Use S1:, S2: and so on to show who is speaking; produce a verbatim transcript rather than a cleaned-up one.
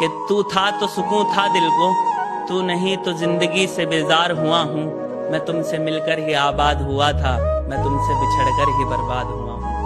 S1: कि तू था तो सुकून था दिल को, तू नहीं तो जिंदगी से बेजार हुआ हूँ। मैं तुमसे मिलकर ही आबाद हुआ था, मैं तुमसे बिछड़कर ही बर्बाद हुआ हूँ।